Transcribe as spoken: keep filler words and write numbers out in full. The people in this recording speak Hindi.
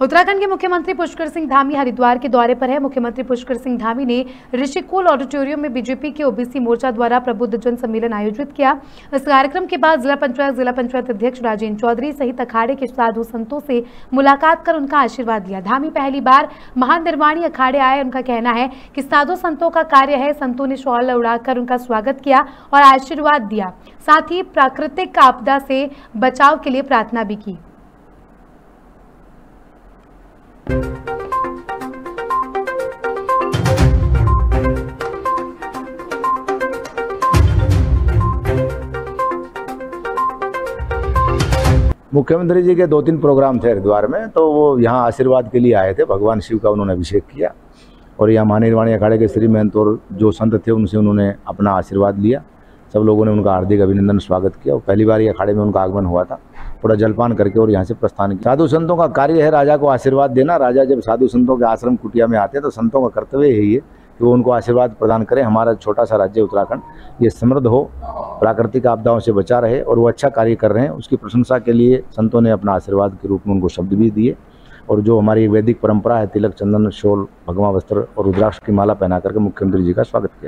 उत्तराखंड के मुख्यमंत्री पुष्कर सिंह धामी हरिद्वार के दौरे पर है। मुख्यमंत्री पुष्कर सिंह धामी ने ऋषिकुल ऑडिटोरियम में बीजेपी के ओबीसी मोर्चा द्वारा प्रबुद्ध जन सम्मेलन आयोजित किया। इस कार्यक्रम के बाद जिला पंचायत जिला पंचायत अध्यक्ष राजेंद्र चौधरी सहित अखाड़े के साधु संतों से मुलाकात कर उनका आशीर्वाद लिया। धामी पहली बार महानिर्वाणी अखाड़े आए। उनका कहना है कि साधु संतों का कार्य है। संतों ने शॉल उड़ाकर उनका स्वागत किया और आशीर्वाद दिया, साथ ही प्राकृतिक आपदा से बचाव के लिए प्रार्थना भी की। मुख्यमंत्री जी के दो तीन प्रोग्राम थे हरिद्वार में, तो वो यहाँ आशीर्वाद के लिए आए थे। भगवान शिव का उन्होंने अभिषेक किया और यहाँ महानिर्वाणी अखाड़े के श्री महंत और जो संत थे उनसे उन्होंने अपना आशीर्वाद लिया। सब लोगों ने उनका हार्दिक अभिनंदन स्वागत किया और पहली बार ये अखाड़े में उनका आगमन हुआ था। थोड़ा जलपान करके और यहाँ से प्रस्थान किया। साधु संतों का कार्य है राजा को आशीर्वाद देना। राजा जब साधु संतों के आश्रम कुटिया में आते हैं तो संतों का कर्तव्य यही है कि वो उनको आशीर्वाद प्रदान करें। हमारा छोटा सा राज्य उत्तराखंड ये समृद्ध हो, प्राकृतिक आपदाओं से बचा रहे और वो अच्छा कार्य कर रहे हैं। उसकी प्रशंसा के लिए संतों ने अपना आशीर्वाद के रूप में उनको शब्द भी दिए। और जो हमारी वैदिक परंपरा है, तिलक, चंदन, शोल, भगवा वस्त्र और रुद्राक्ष की माला पहना करके मुख्यमंत्री जी का स्वागत किया।